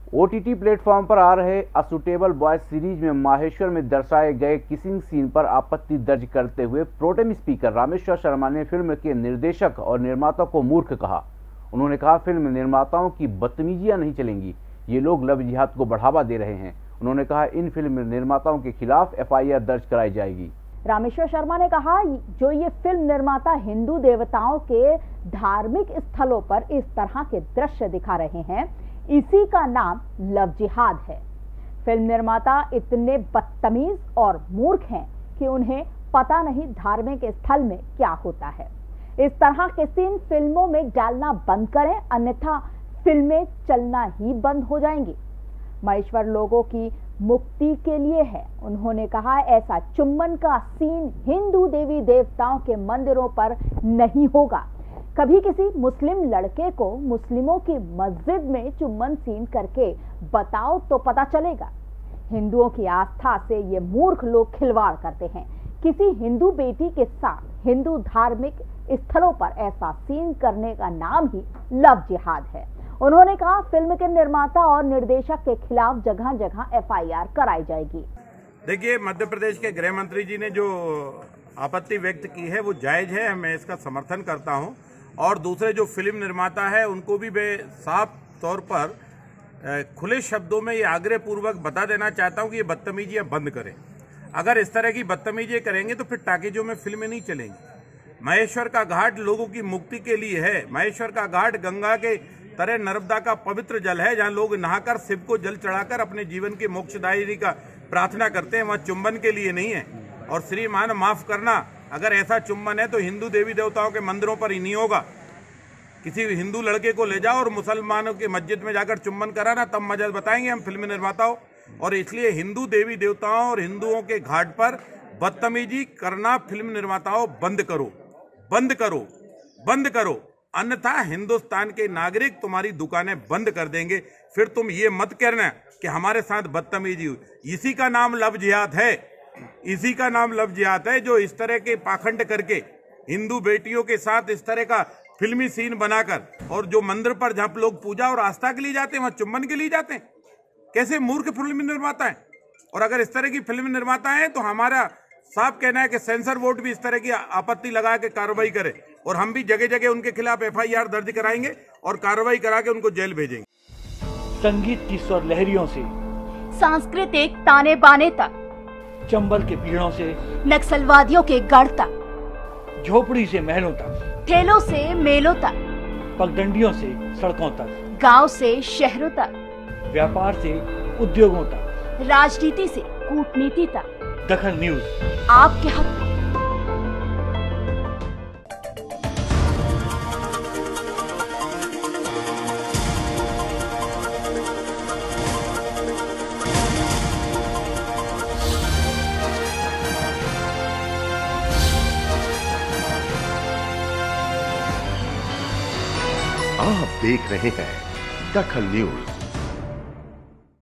OTT platform पर आ रहे a suitable boys series में माहेश्वर में दर्शाए गए किसिंग सीन पर आपत्ति दर्ज करते हुए प्रोटेम स्पीकर रामेश्वर शर्मा ने फिल्म के निर्देशक और निर्माता को मूर्ख कहा। उन्होंने कहा, फिल्म निर्माताओं की बदतमीजियां नहीं चलेंगी, ये लोग लव जिहाद को बढ़ावा दे रहे हैं। उन्होंने कहा, इन फिल्म निर्माताओं के खिलाफ एफआईआर दर्ज कराई जाएगी। रामेश्वर शर्मा ने कहा, जो ये फिल्म निर्माता हिंदू देवताओं के धार्मिक स्थलों पर इस तरह के दृश्य दिखा रहे हैं, इसी का नाम लव जिहाद है। फिल्म निर्माता इतने बदतमीज और मूर्ख हैं कि उन्हें पता नहीं धार्मिक स्थल में क्या होता है। इस तरह के सीन फिल्मों में डालना बंद करें, अन्यथा फिल्में चलना ही बंद हो जाएंगी। महेश्वर लोगों की मुक्ति के लिए है। उन्होंने कहा, ऐसा चुम्बन का सीन हिंदू देवी देवताओं के मंदिरों पर नहीं होगा। कभी किसी मुस्लिम लड़के को मुस्लिमों की मस्जिद में चुम्बन सीन करके बताओ तो पता चलेगा। हिंदुओं की आस्था से ये मूर्ख लोग खिलवाड़ करते हैं। किसी हिंदू बेटी के साथ हिंदू धार्मिक स्थलों पर ऐसा सीन करने का नाम ही लव जिहाद है। उन्होंने कहा, फिल्म के निर्माता और निर्देशक के खिलाफ जगह जगह एफआईआर कराई जाएगी। देखिए, मध्य प्रदेश के गृह मंत्री जी ने जो आपत्ति व्यक्त की है वो जायज है, मैं इसका समर्थन करता हूं। और दूसरे जो फिल्म निर्माता है उनको भी मैं साफ तौर पर खुले शब्दों में ये आग्रह पूर्वक बता देना चाहता हूं कि ये बदतमीजियां बंद करें। अगर इस तरह की बदतमीजियां करेंगे तो फिर टाकीजों में फिल्में नहीं चलेंगी। महेश्वर का घाट लोगों की मुक्ति के लिए है। महेश्वर का घाट गंगा के तरह नर्मदा का पवित्र जल है, जहां लोग नहाकर शिव को जल चढ़ाकर अपने जीवन के मोक्षदायिनी का प्रार्थना करते हैं, वहां चुंबन के लिए नहीं है। और श्रीमान माफ करना, अगर ऐसा चुंबन है तो हिंदू देवी देवताओं के मंदिरों पर ही नहीं होगा। किसी हिंदू लड़के को ले जाओ और मुसलमानों की मस्जिद में जाकर चुंबन कराना, तब मजा बताएंगे हम फिल्म निर्माताओं। और इसलिए हिंदू देवी देवताओं और हिंदुओं के घाट पर बदतमीजी करना फिल्म निर्माताओं बंद करो, बंद करो, बंद करो, अन्यथा हिंदुस्तान के नागरिक तुम्हारी दुकानें बंद कर देंगे। फिर तुम ये मत कहना कि हमारे साथ बदतमीजी हुई। इसी का नाम लव जिहाद है, इसी का नाम लव जिहाद है। जो इस तरह के पाखंड करके हिंदू बेटियों के साथ इस तरह का फिल्मी सीन बनाकर, और जो मंदिर पर जहां लोग पूजा और आस्था के लिए जाते हैं वहां चुम्बन के लिए जाते हैं, कैसे मूर्ख फिल्म निर्माता है। और अगर इस तरह की फिल्म निर्माता है तो हमारा साफ कहना है कि सेंसर बोर्ड भी इस तरह की आपत्ति लगा के कार्रवाई करे, और हम भी जगह जगह उनके खिलाफ एफआईआर दर्ज कराएंगे और कार्रवाई करा के उनको जेल भेजेंगे। संगीत की स्वर लहरियों से सांस्कृतिक ताने बाने तक, चंबल के पीड़ों से नक्सलवादियों के गढ़ तक, झोपड़ी से महलों तक, ठेलों से मेलों तक, पगडंडियों से सड़कों तक, गांव से शहरों तक, व्यापार से उद्योगों तक, राजनीति से कूटनीति तक, दखल न्यूज आपके हक में। आप देख रहे हैं दखल न्यूज।